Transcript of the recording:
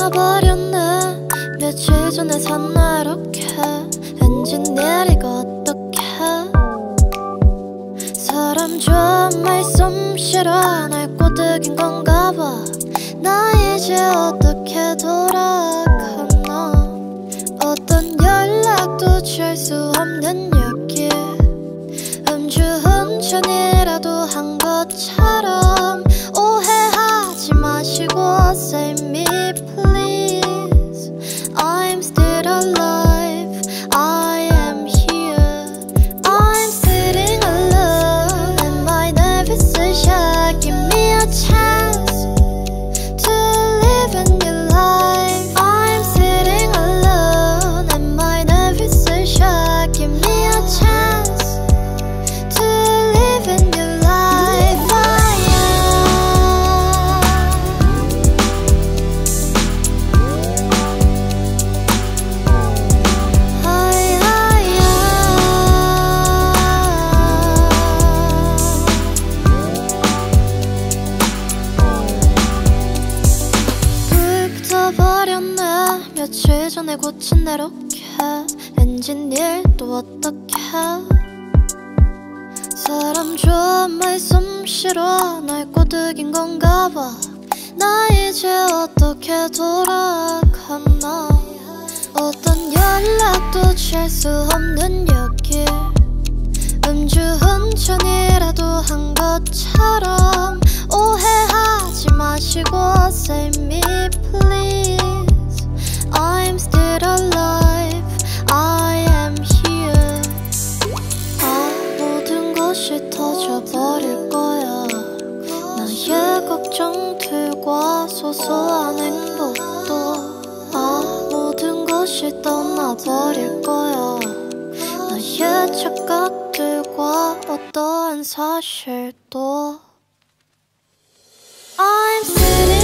꺼져버렸네. 며칠 전에 샀나 이렇게 엔진 내리고 어떡해. 사람 좋아 말솜씨로 날 꼬드긴 건가 봐. 나 이제 어떻게 돌아가나. 어떤 연락도 줄 수 없는 여기. 음주운전이라도 한 것처럼 오해하지 마시고 Save me please. I'm still alive, I am here. I'm sitting alone and my nervous shot. Give me a chance to live a new life. I'm sitting alone and my nervous shot. Give me a chance to live a new life. 불 붙어버렸네. 며칠 전에 고친 대로 엔진 일도 어떡해. 사람 좋아 말솜씨로 날 꼬드긴 건가 봐. 나 이제 어떻게 돌아가나. 어떤 연락도 줄 수 없는 여기. 음주운전이라도 한 것처럼 오해하지 마시고 Save me please. I'm still alive, I am here. 모든 것이 터져버릴 거야. 나의 걱정들과 소소한 행복도 모든 것이 떠나버릴 거야. 나의 착각들과 어떠한 사실도. I'm sitting